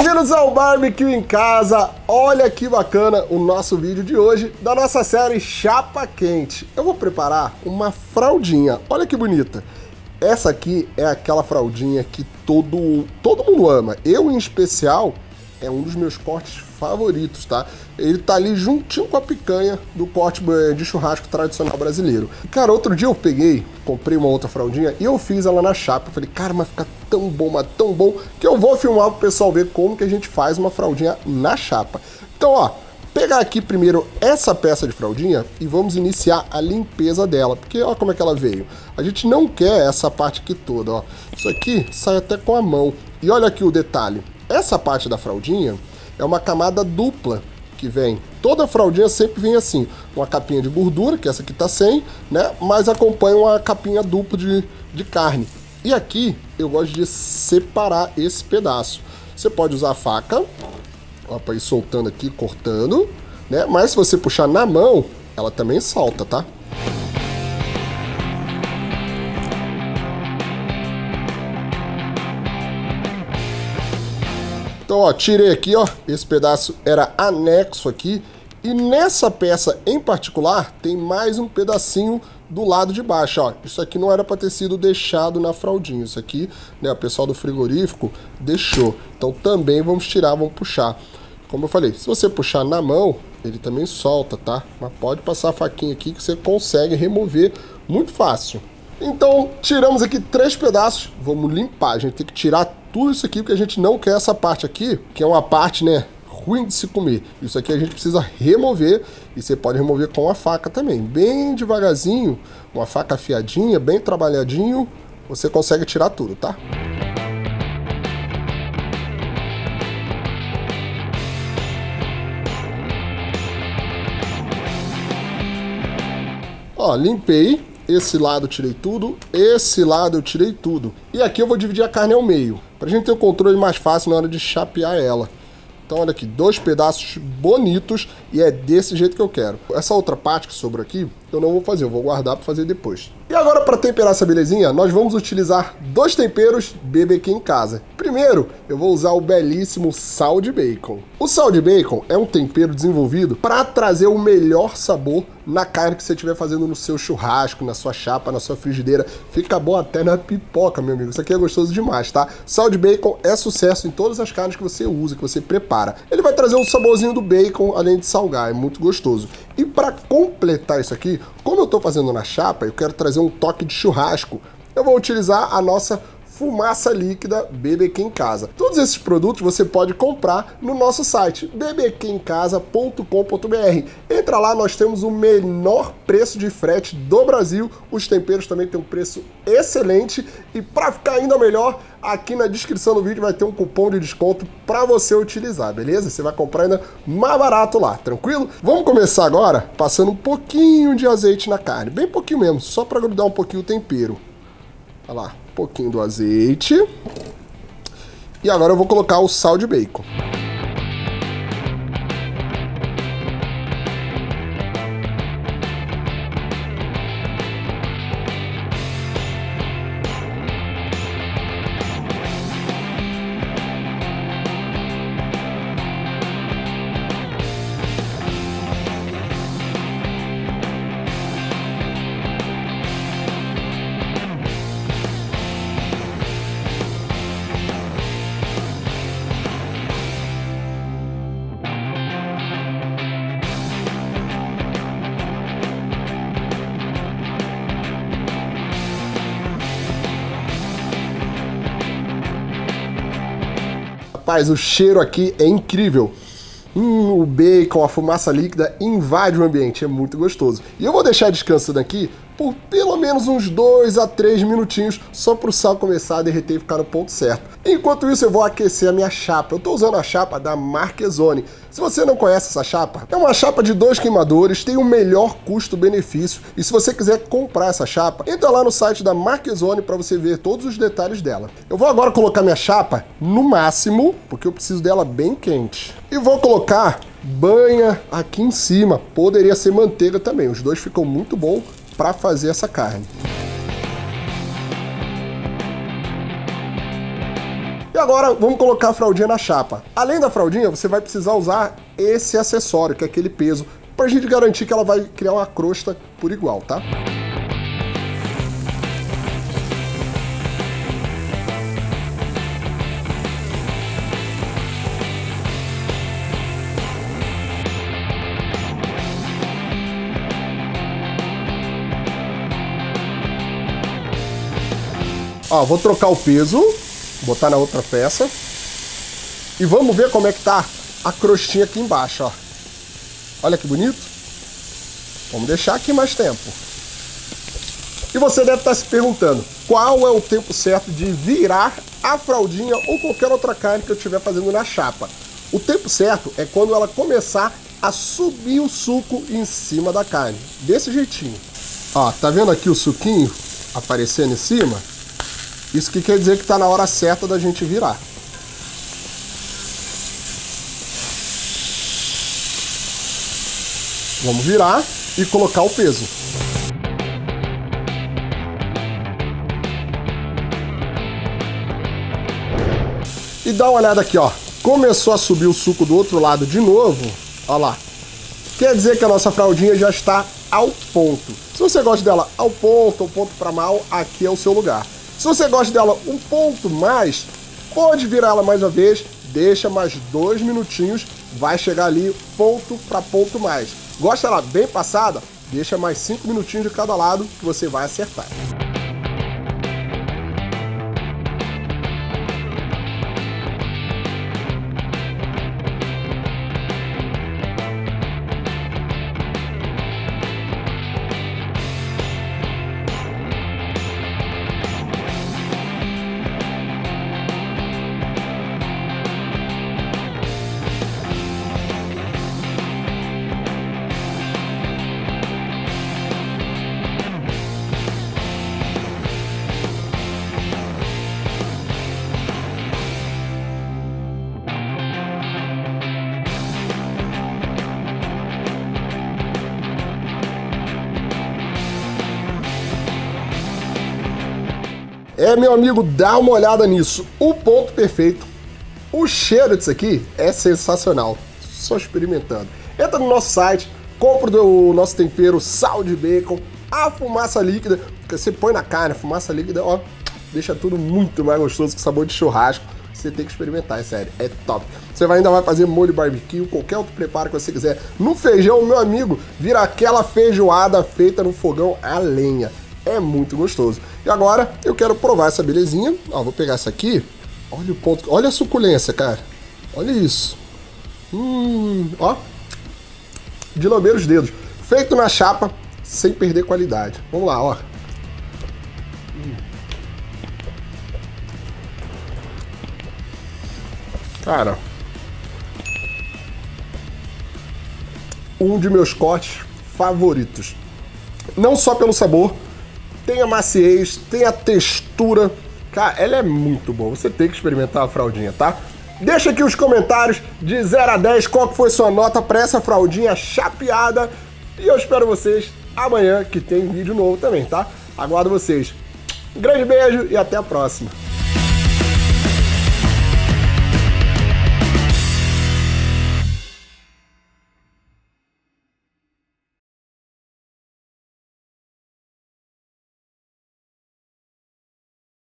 Bem-vindos ao Barbecue em Casa. Olha que bacana o nosso vídeo de hoje da nossa série Chapa Quente. Eu vou preparar uma fraldinha, olha que bonita. Essa aqui é aquela fraldinha que todo mundo ama. Eu, em especial, é um dos meus cortes favoritos, tá? Ele tá ali juntinho com a picanha do corte de churrasco tradicional brasileiro. Cara, outro dia eu comprei uma outra fraldinha e eu fiz ela na chapa. Eu falei, cara, mas fica tão bom, mas tão bom, que eu vou filmar pro pessoal ver como que a gente faz uma fraldinha na chapa. Então, ó, pegar aqui primeiro essa peça de fraldinha e vamos iniciar a limpeza dela, porque ó como é que ela veio. A gente não quer essa parte aqui toda, ó. Isso aqui sai até com a mão. E olha aqui o detalhe. Essa parte da fraldinha é uma camada dupla que vem. Toda fraldinha sempre vem assim, uma capinha de gordura, que essa aqui tá sem, né? Mas acompanha uma capinha dupla de carne. E aqui eu gosto de separar esse pedaço. Você pode usar a faca, ó, para ir soltando aqui, cortando, né? Mas se você puxar na mão, ela também solta, tá? Então, ó, tirei aqui, ó, esse pedaço era anexo aqui, e nessa peça em particular tem mais um pedacinho do lado de baixo, ó. Isso aqui não era para ter sido deixado na fraldinha, isso aqui, né, o pessoal do frigorífico deixou. Então também vamos tirar, vamos puxar. Como eu falei, se você puxar na mão, ele também solta, tá? Mas pode passar a faquinha aqui que você consegue remover muito fácil. Então, tiramos aqui 3 pedaços, vamos limpar, a gente tem que tirar tudo isso aqui, porque a gente não quer essa parte aqui, que é uma parte, né, ruim de se comer. Isso aqui a gente precisa remover, e você pode remover com a faca também. Bem devagarzinho, uma faca afiadinha, bem trabalhadinho, você consegue tirar tudo, tá? Ó, limpei. Esse lado eu tirei tudo, esse lado eu tirei tudo. E aqui eu vou dividir a carne ao meio, pra gente ter um controle mais fácil na hora de chapear ela. Então olha aqui, 2 pedaços bonitos e é desse jeito que eu quero. Essa outra parte que sobrou aqui, eu não vou fazer, eu vou guardar para fazer depois. E agora para temperar essa belezinha, nós vamos utilizar 2 temperos BBQ em casa. Primeiro, eu vou usar o belíssimo sal de bacon. O sal de bacon é um tempero desenvolvido para trazer o melhor sabor na carne que você estiver fazendo no seu churrasco, na sua chapa, na sua frigideira. Fica bom até na pipoca, meu amigo. Isso aqui é gostoso demais, tá? Sal de bacon é sucesso em todas as carnes que você usa, que você prepara. Ele vai trazer um saborzinho do bacon, além de salgar, é muito gostoso. E para completar isso aqui, como eu estou fazendo na chapa, eu quero trazer um toque de churrasco. Eu vou utilizar a nossa fumaça líquida BBQ em Casa. Todos esses produtos você pode comprar no nosso site bbqemcasa.com.br. Entra lá, nós temos o menor preço de frete do Brasil. Os temperos também têm um preço excelente e para ficar ainda melhor, aqui na descrição do vídeo vai ter um cupom de desconto para você utilizar, beleza? Você vai comprar ainda mais barato lá, tranquilo? Vamos começar agora passando um pouquinho de azeite na carne, bem pouquinho mesmo, só para grudar um pouquinho o tempero. Olha lá, um pouquinho do azeite. E agora eu vou colocar o sal de bacon. Rapaz, o cheiro aqui é incrível. O bacon, a fumaça líquida invade o ambiente, é muito gostoso. E eu vou deixar descansando aqui por pelo menos uns 2 a 3 minutinhos, só para o sal começar a derreter e ficar no ponto certo. Enquanto isso, eu vou aquecer a minha chapa. Eu estou usando a chapa da Marchesone. Se você não conhece essa chapa, é uma chapa de 2 queimadores, tem o melhor custo-benefício. E se você quiser comprar essa chapa, entra lá no site da Marchesone para você ver todos os detalhes dela. Eu vou agora colocar minha chapa no máximo, porque eu preciso dela bem quente. E vou colocar banha aqui em cima. Poderia ser manteiga também, os dois ficam muito bons para fazer essa carne. E agora vamos colocar a fraldinha na chapa. Além da fraldinha, você vai precisar usar esse acessório, que é aquele peso, pra gente garantir que ela vai criar uma crosta por igual, tá? Ó, vou trocar o peso, botar na outra peça. E vamos ver como é que tá a crostinha aqui embaixo, ó. Olha que bonito. Vamos deixar aqui mais tempo. E você deve estar se perguntando, qual é o tempo certo de virar a fraldinha ou qualquer outra carne que eu estiver fazendo na chapa? O tempo certo é quando ela começar a subir o suco em cima da carne. Desse jeitinho. Ó, tá vendo aqui o suquinho aparecendo em cima? Isso que quer dizer que está na hora certa da gente virar. Vamos virar e colocar o peso. E dá uma olhada aqui, ó. Começou a subir o suco do outro lado de novo. Ó lá. Quer dizer que a nossa fraldinha já está ao ponto. Se você gosta dela ao ponto ou ponto para mal, aqui é o seu lugar. Se você gosta dela um ponto mais, pode virar ela mais uma vez, deixa mais 2 minutinhos, vai chegar ali ponto para ponto mais. Gosta dela bem passada? Deixa mais 5 minutinhos de cada lado que você vai acertar. É, meu amigo, dá uma olhada nisso. O ponto perfeito. O cheiro disso aqui é sensacional. Só experimentando. Entra no nosso site, compra o nosso tempero, sal de bacon, a fumaça líquida, que você põe na carne, a fumaça líquida, ó, deixa tudo muito mais gostoso com sabor de churrasco. Você tem que experimentar, é sério, é top. Você ainda vai fazer molho barbecue, qualquer outro preparo que você quiser. No feijão, meu amigo, vira aquela feijoada feita no fogão a lenha. É muito gostoso. E agora eu quero provar essa belezinha. Ó, vou pegar essa aqui. Olha o ponto. Olha a suculência, cara. Olha isso. Ó. De lamber os dedos. Feito na chapa, sem perder qualidade. Vamos lá, ó. Cara. Um de meus cortes favoritos. Não só pelo sabor, tem a maciez, tem a textura. Cara, ela é muito boa. Você tem que experimentar a fraldinha, tá? Deixa aqui os comentários de 0 a 10 qual que foi sua nota para essa fraldinha chapeada. E eu espero vocês amanhã, que tem vídeo novo também, tá? Aguardo vocês. Um grande beijo e até a próxima.